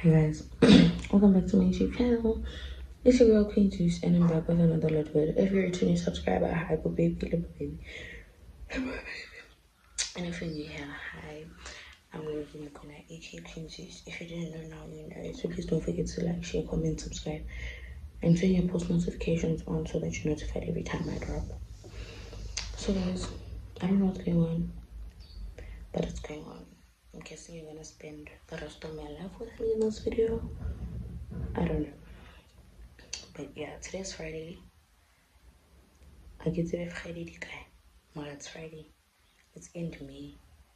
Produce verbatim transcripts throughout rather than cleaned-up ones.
Hi guys, welcome back to my YouTube channel. It's your girl Queen Juice, and I'm back with another little bit. If you're a returning subscriber, hi, but baby, little baby, and if you're new here, hi, I'm going to be looking at A K Queen Juice. If you didn't know now, you know. So please don't forget to like, share, comment, subscribe, and turn your post notifications on so that you're notified every time I drop. So guys, I don't know what's going on, but it's going on. I'm guessing you're gonna spend the rest of my life with me in this video. I don't know. But yeah, today's Friday. I get to be Friday, guy. Well, it's Friday. It's end May.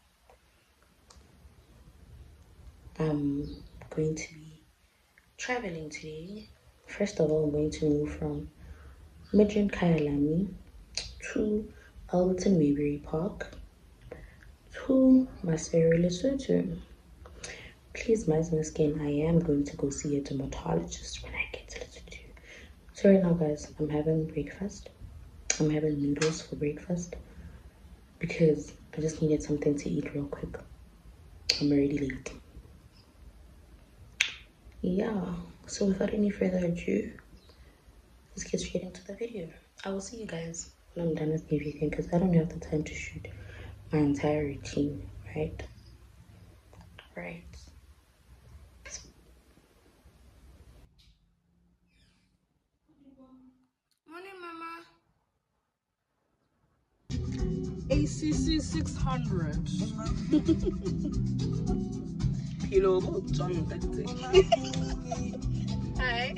I'm going to be traveling today. First of all, I'm going to move from Midrand Kyalami to Alberton Mayberry Park to Maseru, Lesotho. Please, my skin, I am going to go see a dermatologist when I get to Lesotho. So right now, guys, I'm having breakfast. I'm having noodles for breakfast because I just needed something to eat real quick. I'm already late. Yeah, so without any further ado, let's get straight into the video. I will see you guys when I'm done with everything because I don't have the time to shoot my entire routine, right? Right. Morning, Mama. A C C six hundred. Pillow, John, that thing. Hi.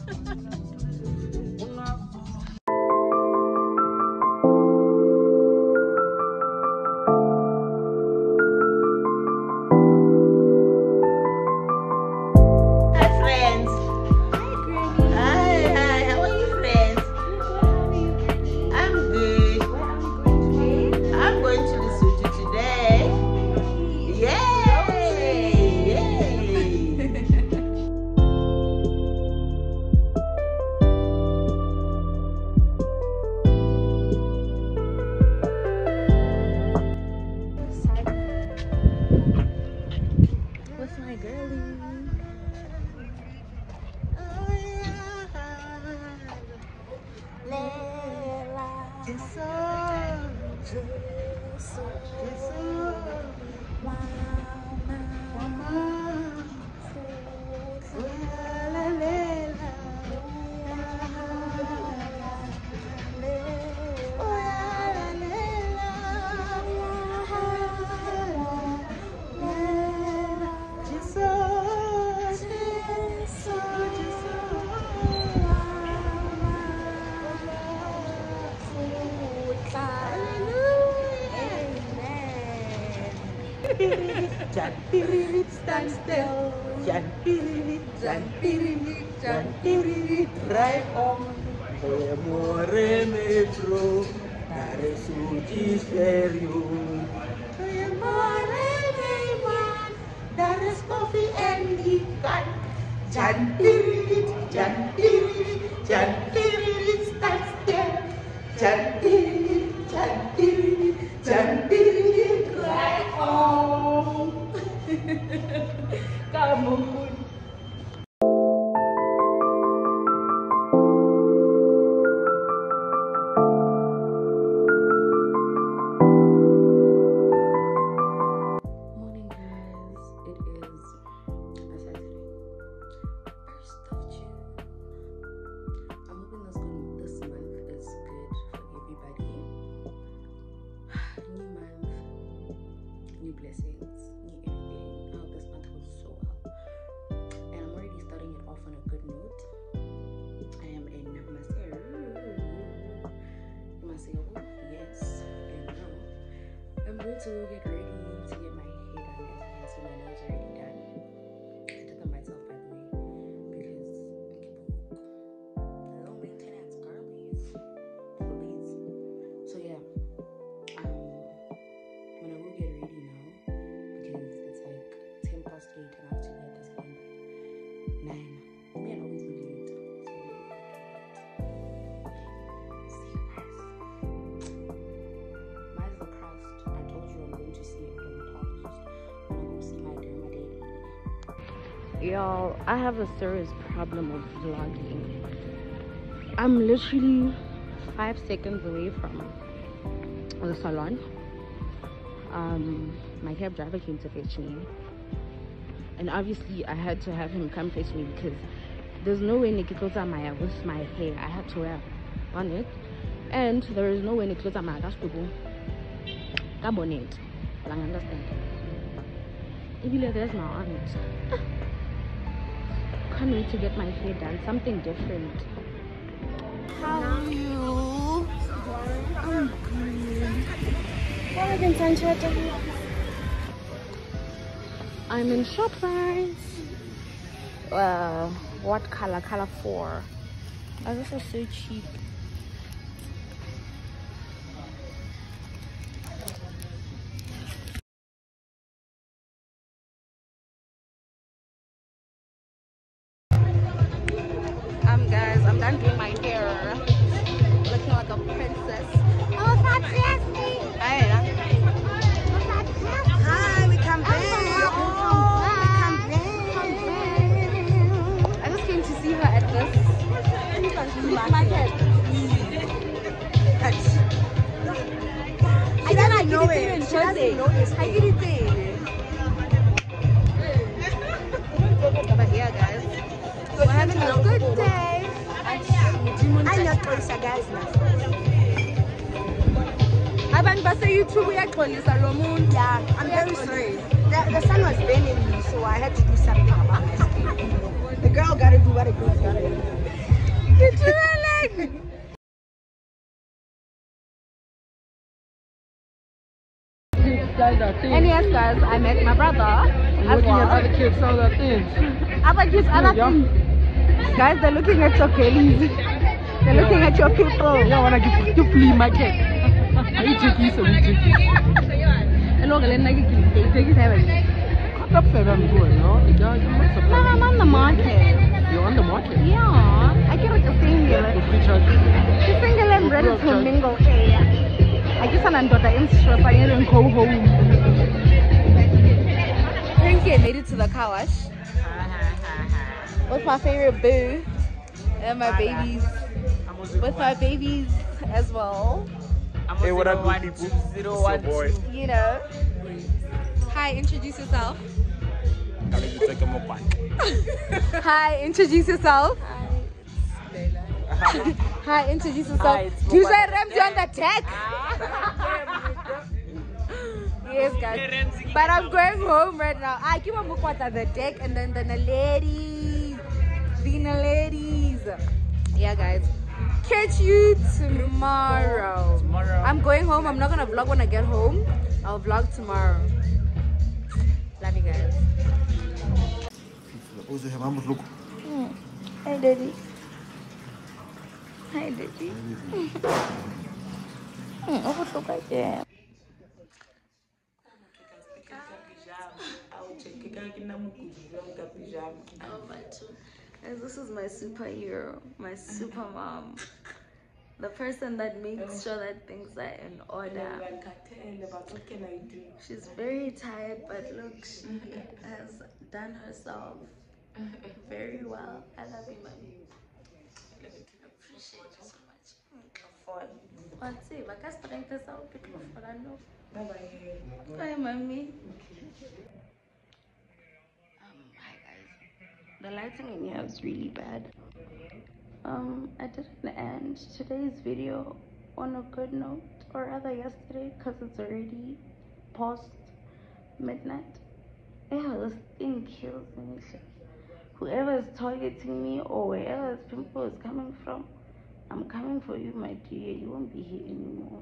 Jan Piririt, stand still. Jan Piririt, Jan Piririt, Jan Piririt, draai om. Goeiemorgen metro, daar is zoetjes voor jou. Goeiemorgen Neyman, daar is koffie en die kan. Jan Piririt, Jan Piririt, Jan Piririt, stand still. Jan Piririt, Jan Piririt, Jan Piririt, draai om. Kamu pun. Morning, guys. It is a Saturday, first of June. I'm hoping this good this month is good for everybody. New month, new blessings, new everything. I hope this month goes so well. And I'm already starting it off on a good note. I am in Maseru. Maseru, yes, and no. I'm going to get ready to get my hair done. As you can see, my nails are already done. I did them myself, by the way, because low maintenance girlies, please. So yeah, um, I'm gonna go get ready now because it's like ten past eight and I have to be at this one by nine. Me and always be late. So see you guys. My eyes are crossed. I told you I'm going to see Y'all, I have a serious problem of vlogging. I'm literally five seconds away from the salon. Um, my cab driver came to fetch me, and obviously I had to have him come fetch me because there's no way Nikita Maya with my hair. I had to wear a bonnet, and there is no way Nikita Maya got to go bonnet. I understand. Even there's my aunt. Can't wait to get my hair done. Something different. How are you? I'm good. I'm in ShopRite. Uh, what color? Color four. Oh, this is so cheap. Um, guys, I'm done doing my hair. Looking like a princess. Oh, fantastic! Hi, hi, we come back. I just came to see her at this market. I didn't know it. She doesn't know this. I didn't say. But yeah, guys, we're having a good day. I'm not Croatia, guys. Abantu base YouTube uyaxolisa lo muntu. Yeah, I'm very sorry. The, the sun was burning me, so I had to do something about this. The girl gotta do what a girl's gotta do. It's really. And yes, guys, I met my brother. I'm looking well. At other kids, other things. Other kids, other things. Guys, they're looking at your bellies. They're yeah. looking at your people. Yeah, when I give you flea my cat. Are you tricky? So you tricky. Hello, Galen. I get you. Take it heaven. Cut up for them, you know. No, I'm on the market. You're on the market? Yeah. I get like a single. The single and ready to mingle. I just want to go to Instagram. I need to go home. Rinky made it to the car wash. With my favorite boo. And my babies. With my babies as well. Hey, what up, people? It's your boy. You know. Hi, introduce yourself. Hi, introduce yourself. Hi, Hi introduce yourself. Do you say Ramsey on the deck? Yes, guys. But I'm going home right now. I keep on looking at the deck and then the ladies. The ladies. Yeah, guys. Catch you tomorrow. Tomorrow. I'm going home. I'm not gonna vlog when I get home. I'll vlog tomorrow. Love you guys. Mm. Hi, Daddy. Hi, Daddy. Mm, oh, look like that. Oh, my too. This is my superhero, my super mom. The person that makes sure that things are in order. She's very tired, but look, she has done herself very well. I love you, mommy. I appreciate you so much. What's it? I can't strength this out. Bye bye. Bye, mommy. Um, hi guys. The lighting in here is really bad. Um, I didn't end today's video on a good note, or rather yesterday, because it's already past midnight. Yeah, this thing kills me. Whoever is targeting me or wherever this pimple is coming from, I'm coming for you, my dear. You won't be here anymore.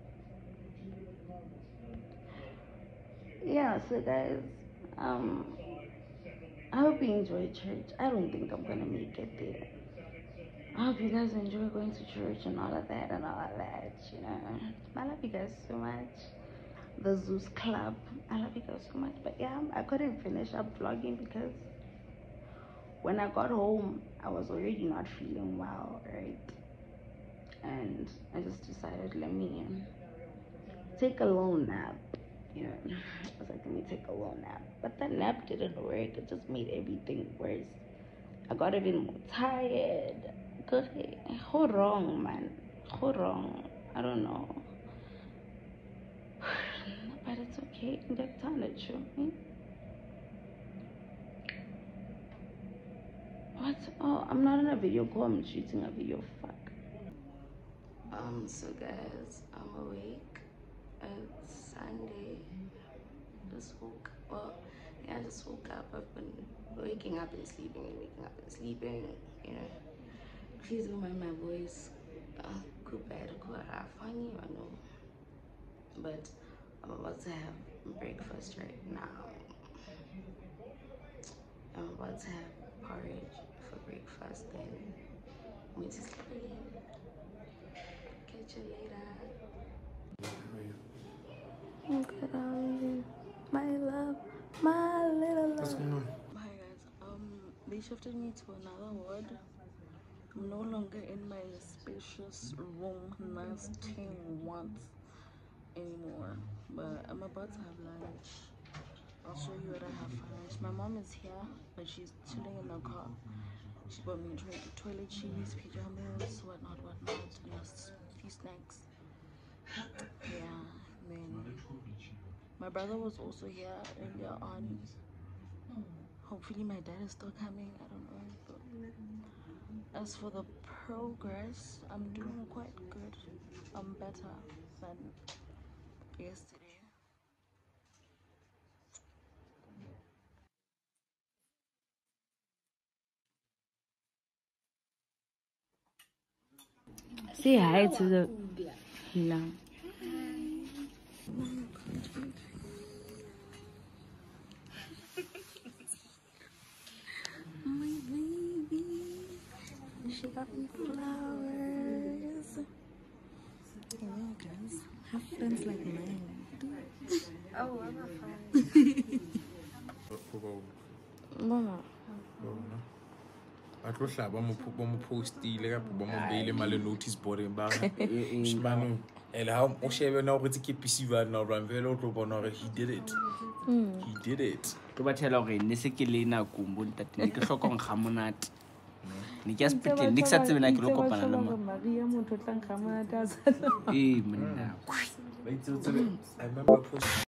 Yeah, so guys, um, I hope you enjoy church. I don't think I'm gonna make it there. I hope you guys enjoy going to church and all of that and all of that, you know. I love you guys so much. The Zeus Club, I love you guys so much. But yeah, I couldn't finish up vlogging because when I got home, I was already not feeling well, right? And I just decided, let me take a little nap. you know, I was like, let me take a little nap. But that nap didn't work. It just made everything worse. I got even more tired. Good. How wrong, man? How wrong? I don't know. But it's okay. That time it's true. What? Oh, I'm not in a video call. I'm shooting a video. Fuck. Um. So guys, I'm awake. It's Sunday. Just woke. Well, yeah, I just woke up. I've been waking up and sleeping and waking up and sleeping. You know. Please don't mind my voice. Uh, good bad, good half. Funny, I know. But I'm about to have breakfast right now. I'm about to have porridge for breakfast, then I'm going to sleep again. Catch you later. I'm good, how are you? My love, my little love. What's going on? Hi guys, um, they shifted me to another ward. I'm no longer in my spacious room, nice team once anymore. But I'm about to have lunch. I'll show you what I have for lunch. My mom is here, but she's chilling in the car. She bought me toilet cheese, pajamas, whatnot, whatnot, and a few snacks. Yeah, and then my brother was also here earlier on. Hopefully my dad is still coming, I don't know. But as for the progress, I'm doing quite good. I'm better than yesterday. Say hi to the no. My baby, she got me flowers. Yeah, guys, have friends like mine. Oh, I'm not fine. Mama. I tlo hlaba mo mo postile ka ba mo beile male notice board ba shimano ele ha o shebe na go tse ke pisiva na ba mvelo o tlo bona gore he did it he did it ke bathela gore ne se ke le na kumbo ntate ne ke hlokong ga monate ne ke spetle ne ke sa tsebena ke lo kopana le mo Maria motho tlang ga monate a sa eh monna ba itse o tsebe I remember post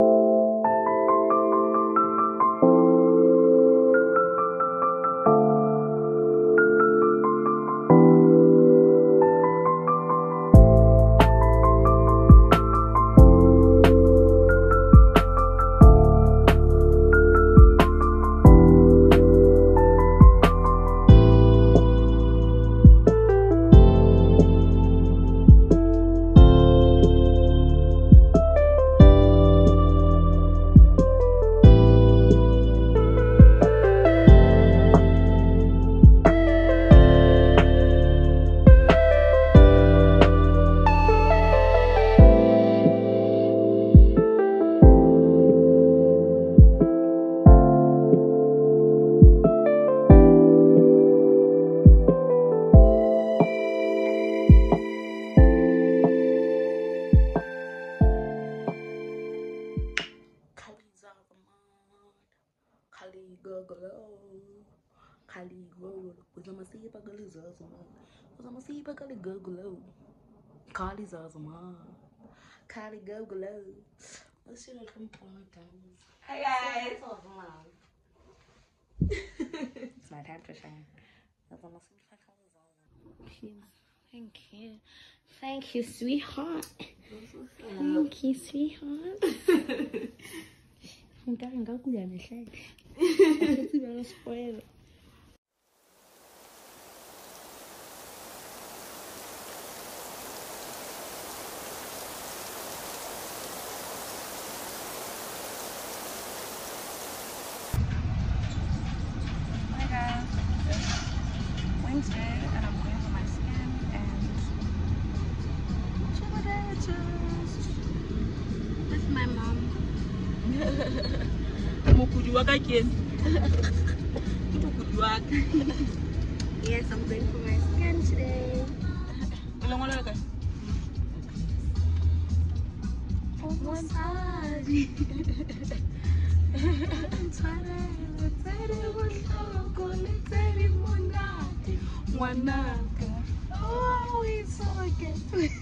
Kali Zazama. Kali go glow. Let's see what I'm doing. Hey guys. It's my time to shine. Thank you. Thank you, sweetheart. Thank you, sweetheart. I'm going to go to the side. I'm going to spoil it. Wednesday and I'm going for my scan and chilladatures with my mom. Yes, I'm going for my scan today. mosadi tshwarelo tse di botlhoko le tse di monate ngwanaka oh it's okay.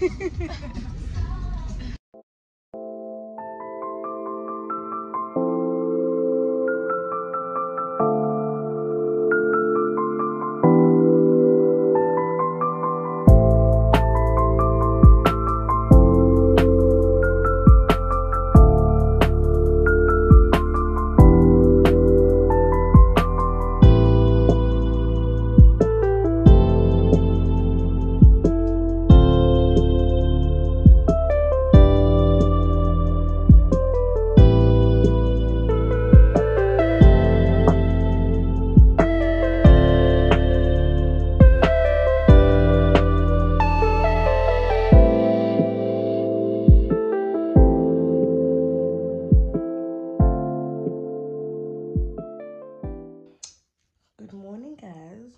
Good morning, guys.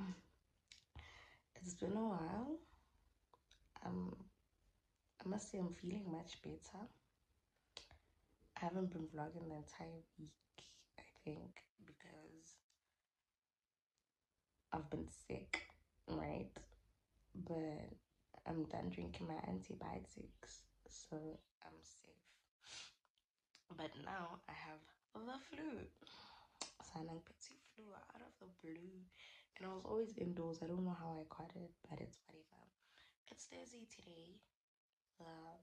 It's been a while. Um, I must say I'm feeling much better. I haven't been vlogging the entire week, I think, because I've been sick, right? But I'm done drinking my antibiotics, so I'm safe. But now I have the flu. Silent petit flu out of the blue. And I was always indoors. I don't know how I caught it, but it's whatever. It's Thursday today. Uh,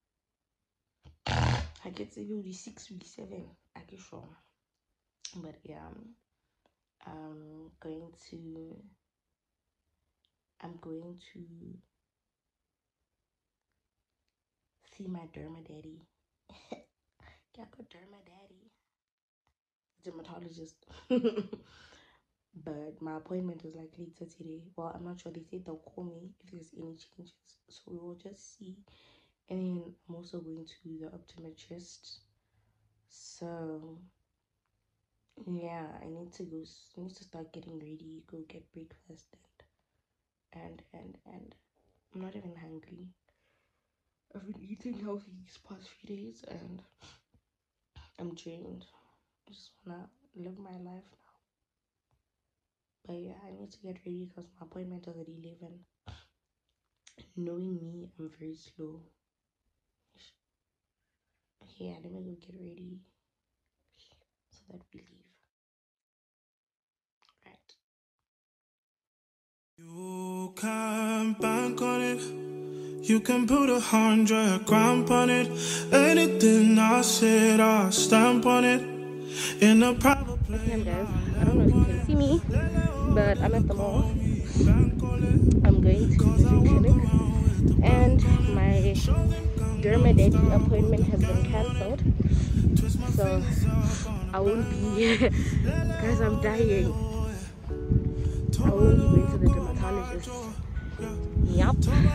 I get to do the six week seven. I get sure. But yeah, I'm going to. I'm going to see my derma daddy. Yeah, I got derma daddy. Dermatologist. But my appointment is like later today. Well, I'm not sure. They said they'll call me if there's any changes, so we will just see. And then I'm also going to the optometrist, so yeah, I need to go. I need to start getting ready, go get breakfast, and and and and I'm not even hungry. I've been eating healthy these past few days, and I'm drained. I just wanna live my life now. But yeah, I need to get ready because my appointment is at eleven. Knowing me, I'm very slow. Yeah, let me go get ready so that we leave. Right. You can bank on it. You can put a hundred grand on it. Anything I said, I stamp on it. In a private place. Hey guys, I don't know if you can see me, but I'm at the mall. I'm going to vision clinic, and my derma daddy appointment has been cancelled, so I won't be here. Guys, I'm dying. I won't be going to the dermatologist. Yup.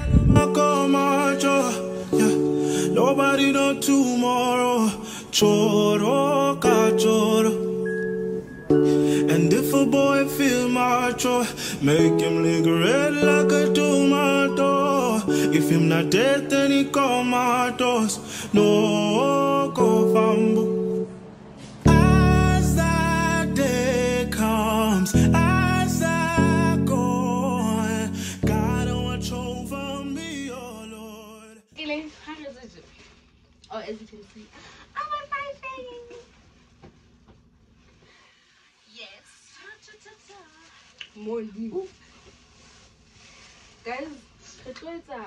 Nobody know tomorrow. Choro ka choro. And if a boy feel macho, make him lick red like a tomato. If him not dead, then he comatose. No go fambo. As that day comes, as I go, God watch over me, oh Lord. How does it do? Oh, as you can see, I'm on my face. Yes. More new. Guys, it's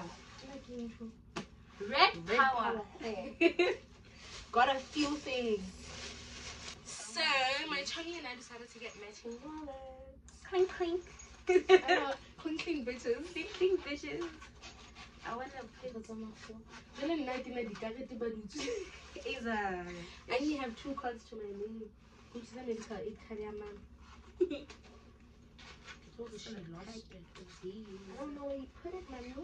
red, red power. Got a few things. So, my chungy and I decided to get matching wallets. Clink, clink. Clink, clink, bitches. Clink, clink, bitches. I want to play the summer for. I only have two cards to my name. Which is going to be I don't know where you put it, Manu.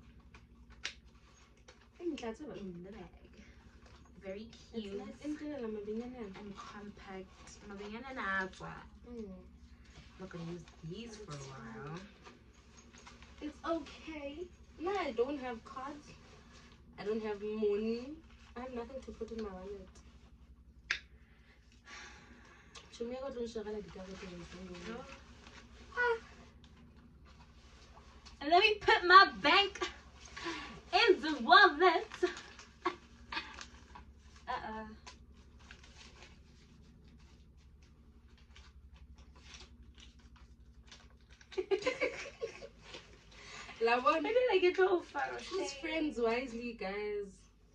I think that's in the bag. Very cute It's nice and and compact. mm. I'm not gonna use these for a while. It's okay. No, I don't have cards. I don't have money. I have nothing to put in my wallet. Should we go to the shop and get it? And let me put my bank in the wallet. Uh-uh. Lavon, Why did I get so far? choose friends wisely, guys.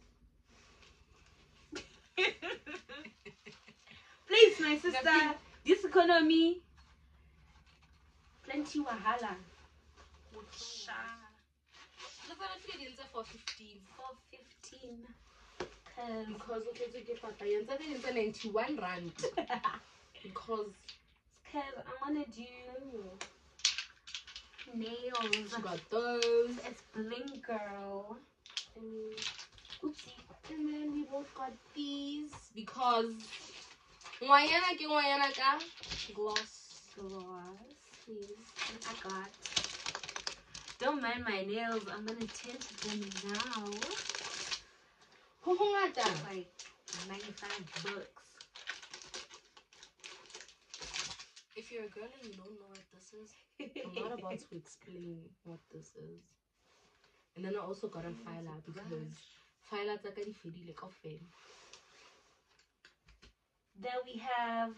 Please, my sister, this economy, plenty wahala. Sha. Look at it, it's for fifteen. four fifteen. Cause Because okay, to get papa, it's ninety-one rand. Because cause I wanna do nails. she got those. It's bling girl. And, Oopsie. and then we both got these because Wayana ke Wayana ka gloss. Gloss, please. I got. Don't mind my nails. I'm gonna tint them now. Ho ho ngata. Like ninety-five bucks. If you're a girl and you don't know what this is, I'm not about to explain what this is. And then I also got a filer because filer taka di fedile kaofela. Then we have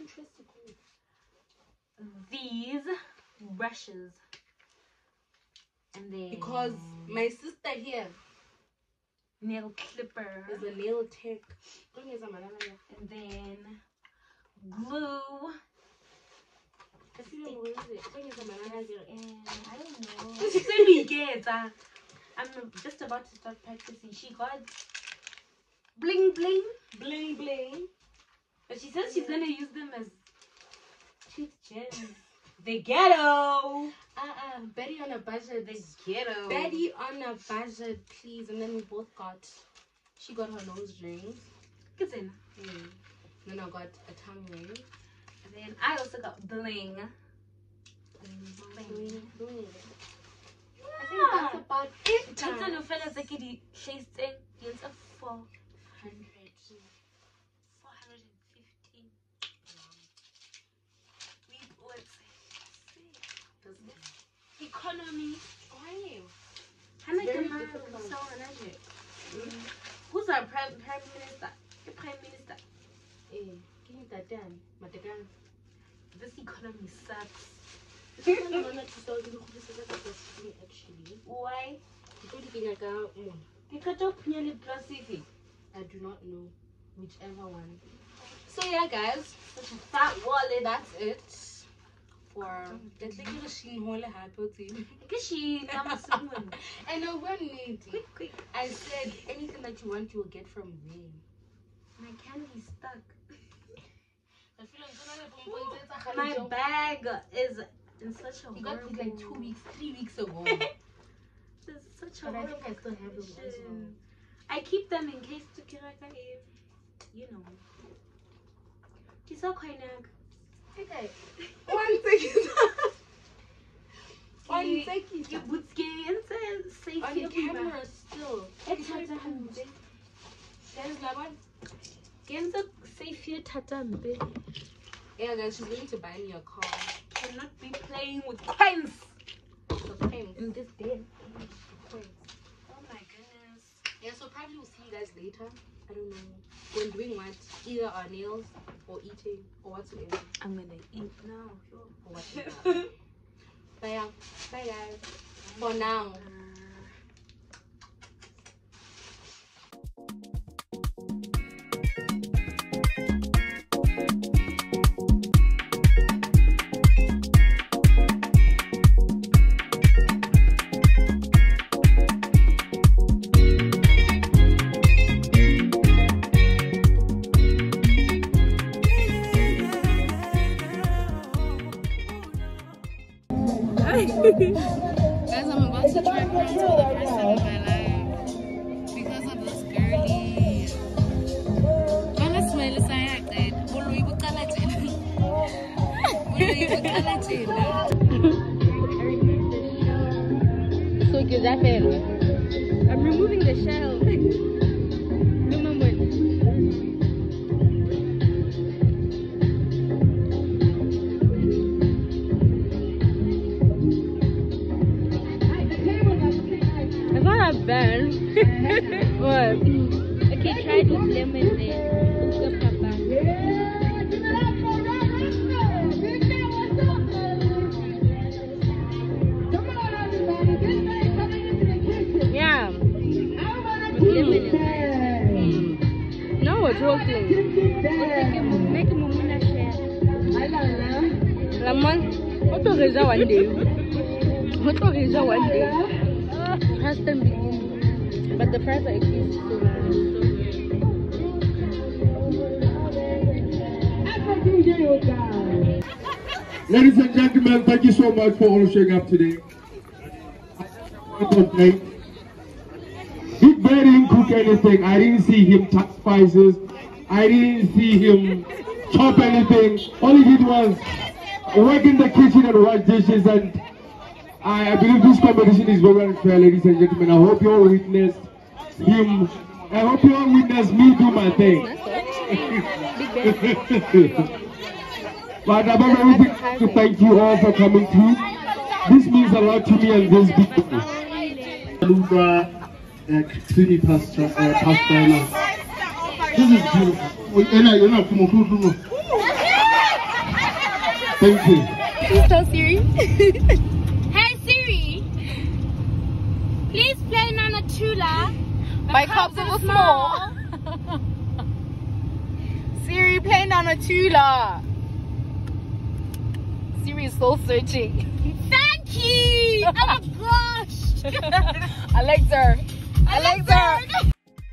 these brushes. And then Because my sister here nail clipper. is a nail tech. And then glue. If you know where is it? And I don't know. She's really good. Uh, I'm just about to start practicing. She got bling bling. Bling bling. But she says she's gonna use them as tooth gems. The ghetto. Uh-uh, Betty on a budget. The ghetto. Betty on a budget, please. And then we both got, she got her nose rings. Get in. Mm. Then I got a tongue ring. And then I also got bling. Bling, bling. I think that's about it. That's guys. no fellas like the chase thing. It's a four hundred. Four hundred and fifteen. We would say economy. Why? Hana Very Gama difficult. so energetic. Who's our prime prime minister? The prime minister. Eh, give me that down. Matagan. This economy sucks. Actually, Why? I Because of nearly plastic. do not know whichever one. So yeah, guys, Such a fat wallet. that's it for the machine hole happy. Because she comes soon. I know we're needy. Quick, quick. I said anything that you want, you will get from me. My candy's stuck. I feel like My bag is in such a you got these like two horrible- weeks, three weeks ago. There's such a But I horrible think I still have them as well. condition. I keep them in case to Kiraka, you know. Tisa Koinag. Okay. One second. One You second. boots and safe On the camera still. It's hard to have. There's that one. Genza safe here, Tatambe. Yeah, guys, she's going to buy me a car. Cannot be playing with coins The pink. in this bed. Coins. Oh my goodness. Yeah, so probably we'll see you guys later. I don't know. We're doing what? Either our nails or eating or whatsoever. I'm gonna eat now. Sure. Or whatever. But yeah, bye guys. For now. Guys, I'm about to try prawns for the first time in my life because of this girly. Wanna smell sayang eh? Buluy bukala jena. Buluy bukala jena. So que já fez. I'm removing the shell. No add lemon there. Uka papa. Yeah. Lemon in there. Mm. Now we're talking. Make him a share. Lemon. What do you one day? What do you one day? Trust them. But the fries are actually so nice. Ladies and gentlemen, thank you so much for all showing up today. Big Bear didn't cook anything. I didn't see him touch spices. I didn't see him chop anything. All he did was work in the kitchen and wash dishes. And I, I believe this competition is very unfair, ladies and gentlemen. I hope you all witnessed him. I hope you all witnessed me do my thing. But above everything, I'd like to thank you all for coming through. This means a lot to me and this people. Lubra, creamy pasta, uh, pasta. This is beautiful. Thank you. Please tell Siri. Hey Siri, please play Nana Chula by Cops of Small. Siri, play Nana Chula. Siri is soul searching. Thank you. Oh my gosh. Alexa. Alexa.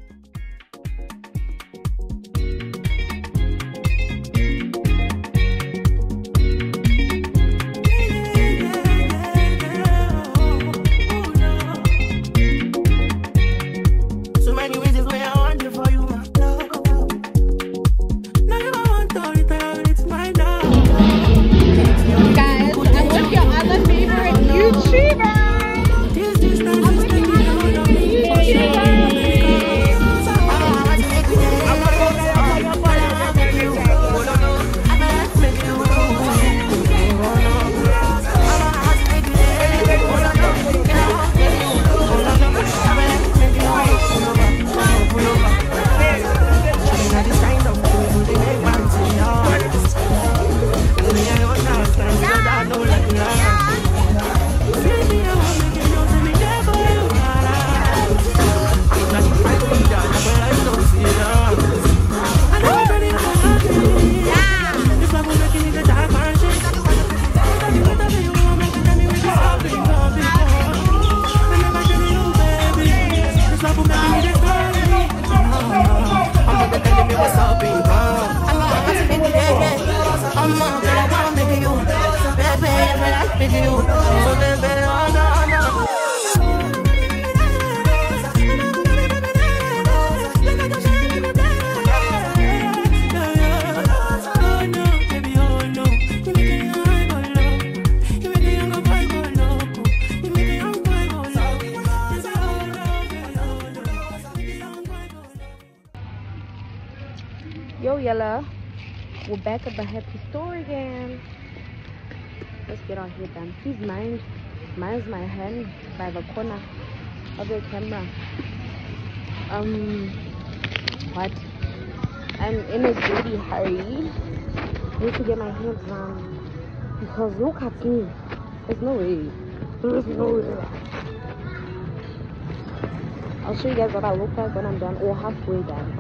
Yo, Yella, we're back at the happy store again. Let's get our hair done. Please mind, mind my hand by the corner of the camera. Um, what? I'm in a dirty hurry. I need to get my hair done because look at me. There's no way. There's no way. I'll show you guys what I look like when I'm done or halfway done.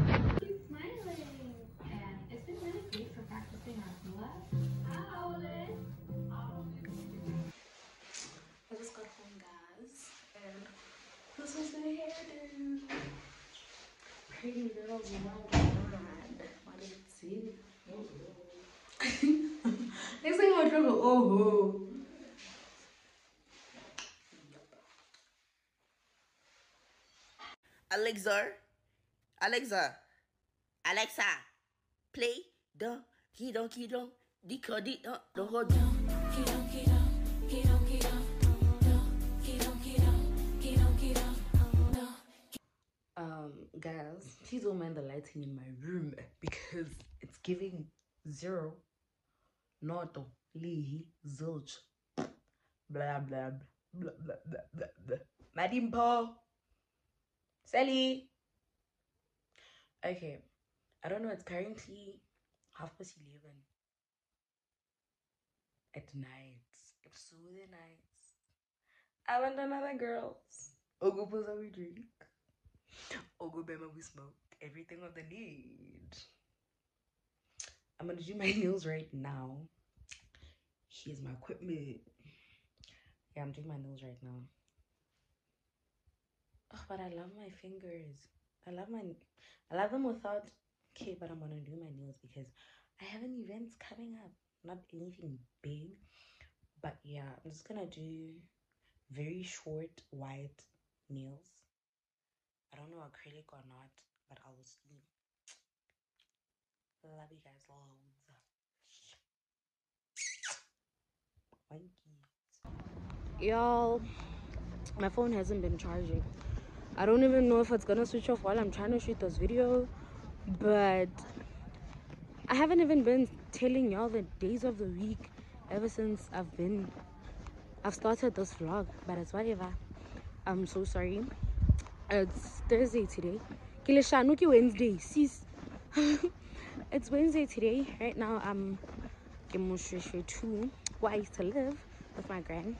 This was my hairdo. Pretty little blonde. What did it see? Next thing I'm gonna go, oh. Alexa, Alexa, Alexa, play the key don key don the key don the whole key don key don key don key don. Um, guys, please don't mind the lighting in my room because it's giving zero, noto, lihi, zilch, blah blah blah blah blah blah blah. Madimpo, Sally. Okay, I don't know. It's currently half past eleven at night. It's so the night. I want another girls. Ogupoza we drink. Ogubema we smoke. Everything of the need. I'm gonna do my nails right now. Here's my equipment. Yeah, I'm doing my nails right now. Oh, but I love my fingers. I love my, I love them without. Okay, but I'm gonna do my nails because I have an event coming up. Not anything big, but yeah, I'm just gonna do very short white nails. I don't know acrylic or not, but I will see. Love you guys loads. Y'all, my phone hasn't been charging. I don't even know if it's gonna switch off while I'm trying to shoot this video, but I haven't even been telling y'all the days of the week ever since I've been I've started this vlog, but it's whatever. I'm so sorry. It's Thursday today. Kileshanuki Wednesday, sis. It's Wednesday today. Right now I'm two where I used to live with my gran.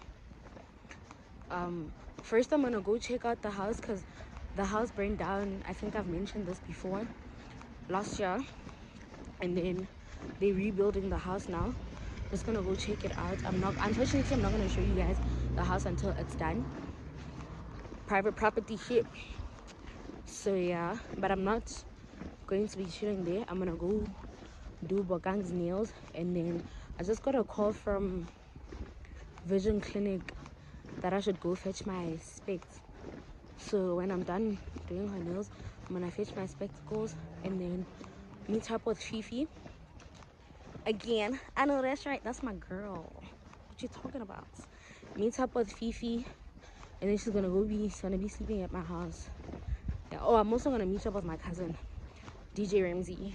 Um first I'm gonna go check out the house because the house burned down. I think I've mentioned this before last year, and then they're rebuilding the house now. I'm just gonna go check it out. I'm not unfortunately I'm not gonna show you guys the house until it's done. Private property ship. So yeah, but I'm not going to be chilling there. I'm gonna go do Bokang's nails, and then I just got a call from Vision Clinic that I should go fetch my specs. So when I'm done doing her nails, I'm gonna fetch my spectacles and then meet up with Fifi again. I know that's right, that's my girl. What you talking about? Meet up with Fifi, and then she's gonna go be she's gonna be sleeping at my house. Yeah. Oh, I'm also gonna meet up with my cousin D J Ramsey.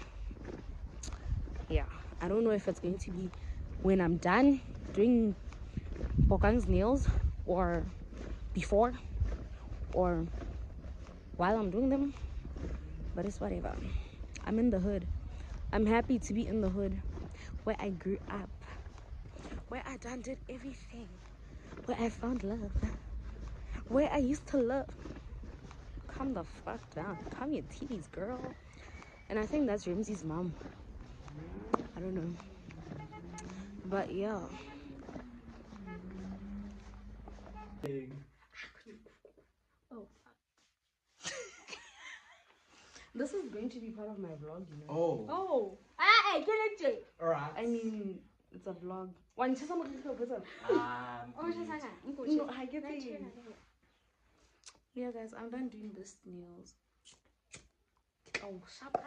Yeah, I don't know if it's going to be when I'm done doing Bokang's nails or before or while I'm doing them, but it's whatever. I'm in the hood. I'm happy to be in the hood where I grew up, where I done did everything, where I found love, where I used to love. Calm the fuck down. Calm your titties, girl. And I think that's Ramsey's mom. I don't know. But yeah. Oh, fuck. This is going to be part of my vlog, you know. Oh. Oh. Ah, get it. Alright. I mean, it's a vlog. One, just some of the Um, Oh, just hang on. No, I get it. Yeah, guys, I'm done doing this nails. Oh, shapa.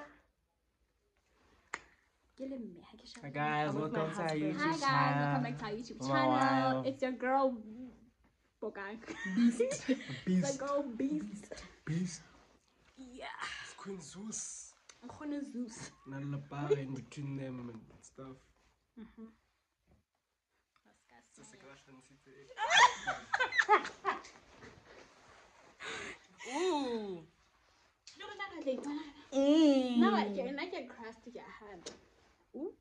Hi guys, welcome to our YouTube Hi guys, channel. welcome back to our YouTube Wow. channel. It's your girl Bokang. Beast. Beast. The girl Beast. Beast. Yeah. It's Queen Zeus. Khona Zeus. And the bar in between them and stuff. Mhm. Ooh. Mm. Now I can I can cross to your hand. Ooh.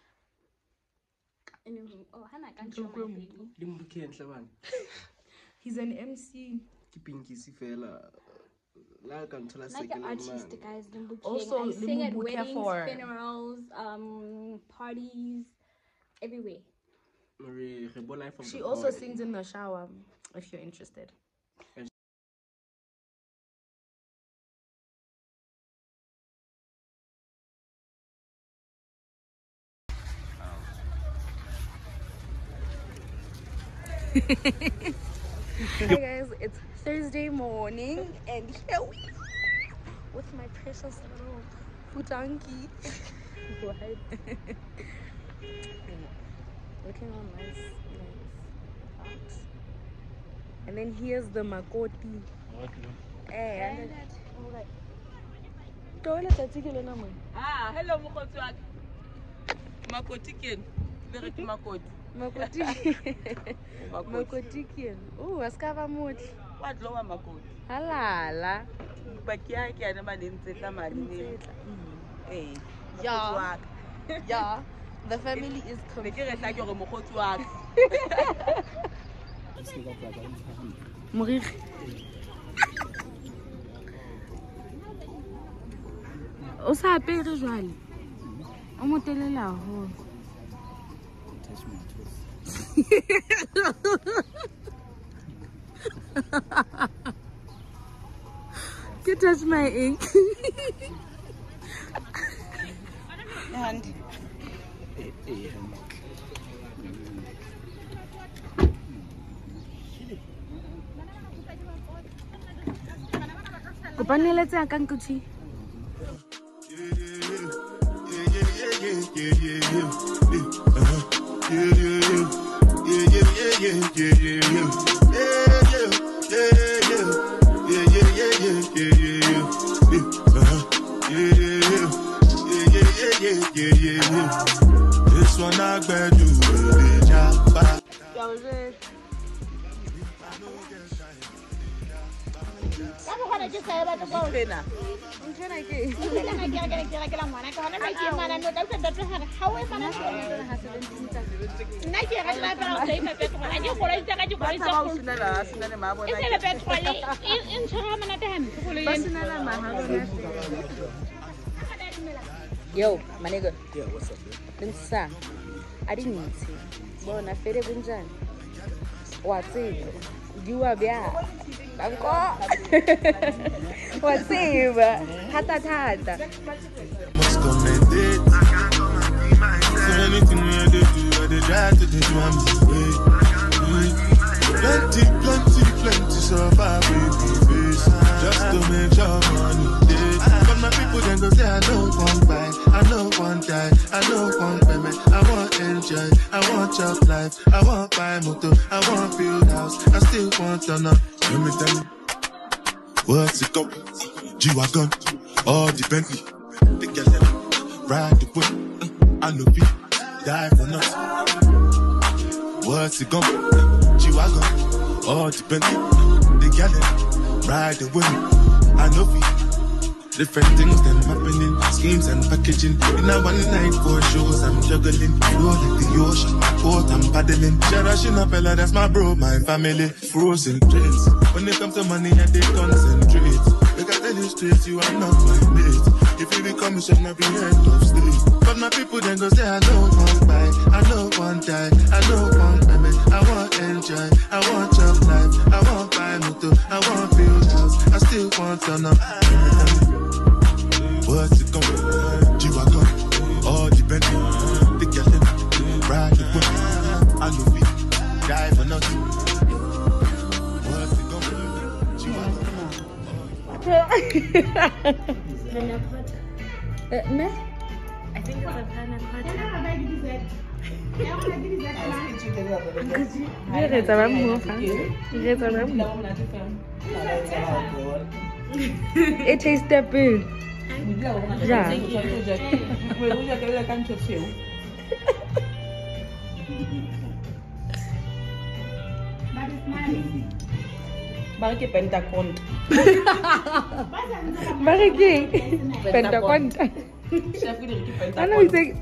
Oh, Hannah can't show my baby. He's an M C. Keeping kissy fella. Like until I Like an artist, guys. Also, I sing at Limbu weddings, for- funerals, um, parties, everywhere. She also sings in the shower, if you're interested. Hi guys, it's Thursday morning and here we are with my precious little futanki. What? Looking all nice, nice box. And then here's the makoti. And toilet article number. Ah, hello, Mokotwak. Makotikin. Very Makot. Makoti. Makotikian. Oh, askava moti. What lower Makot? Halala. But yeah, I can't imagine the money. Hey, Yeah. Yeah. The family is confused. Moriri. O sa apere jwale. O mo telele haholo. You touch my ink. And Kopanele tsa ka nkuthi. This one I bet you will jump. Kamu kau nak cakap saya batu kau? Kena. Unche na ke. Kita nak kira kira kira kira mana? Kau nak nak kira mana? Nak tahu tak tahu how is mana? Nak kira kira kira saya batu kau. Aja kalau kita kerja kalau kita. Sinala, sinala mabo na. Kita batu kau ni. In cara mana dah? Sinala mahal na. Yo, my nigga. Yeah, what's up, dude? Nsa. I didn't need to. Bona fere bunjan. What's it? You are bia. Bangko. What's it? Hata hata. Must come and date. So anything we do, I dey try to do one way. Plenty, plenty, plenty survive with face. Just to make sure money day. But my people then go say I know one buy, I know one die, I know one payment. I want enjoy, I want chop life, I want buy motor, I want build house, I still want to know. Let me tell you, what's it called? G-Wagon, all the Bentley, the girl ride the whip, I know be die for nothing. What's it called? G-Wagon, all the Bentley, the girl ride the whip, I know be. Different things then happening, schemes and packaging. In a one night for shows, I'm juggling. Roll like the ocean, boat I'm paddling. Cherishing up fella, that's my bro, my family. Frozen dreams. When it comes to money, I they concentrate. Like I tell you straight, you are not my mate. If you become a shall not be head of state. But my people then go say I know one buy, I know one die, I know one payment. I want enjoy, I want chop life, I want buy motor, I want build house, I still want to know. What's it gonna G-Wagon, all the Bentley, the girl ride the whip, I know we die for nothing. What's it gonna G-Wagon. Me? I think it's a panna cotta. Dia kata ramu kan? Dia kata ramu. It tastes that big. Yeah. Bakit pentakon? Bakit pentakon? Chef ko din pentakon. Ano isig?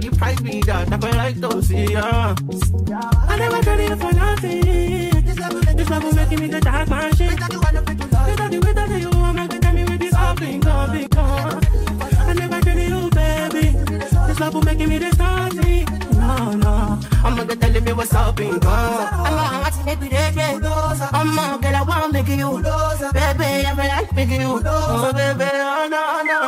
Nobody price me that. I feel like to see ya. I never tell you for nothing. This love will making me the dark man shit. Without the way that you want, make me tell me with this all thing, all thing, I never tell you, baby. This love will making me the starting. No, no. I'm gonna tell you what's up in God. I'm gonna watch it, make me the baby. I'm gonna get I wanna make you. Baby, I feel like making you. Oh, baby, oh, no, no.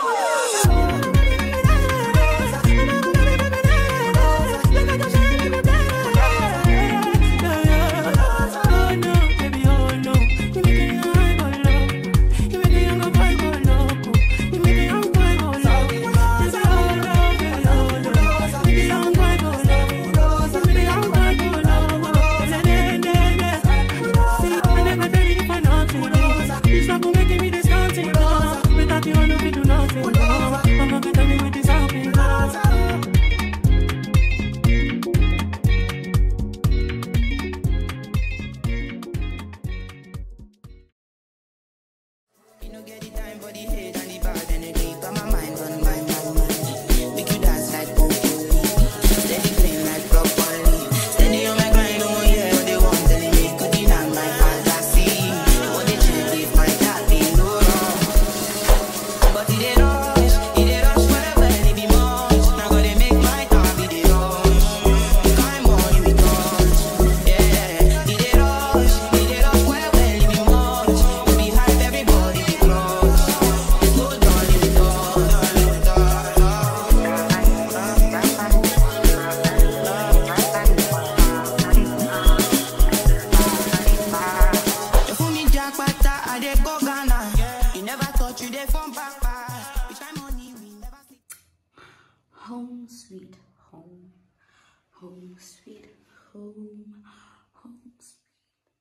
Home sweet home, home sweet home, home sweet,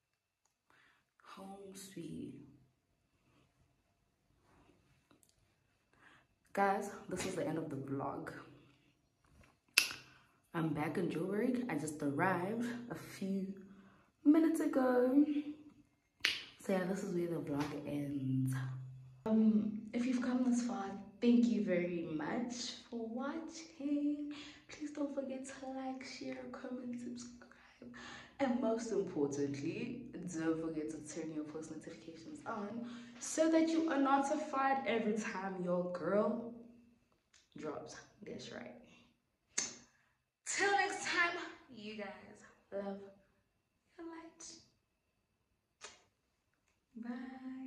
home sweet. Guys, this is the end of the vlog. I'm back in Joburg. I just arrived a few minutes ago. So yeah, this is where the vlog ends. Um, if you've come this far, thank you very much for watching. Please don't forget to like, share, comment, subscribe, and most importantly, don't forget to turn your post notifications on so that you are notified every time your girl drops. That's right. Till next time, you guys love your light. Bye.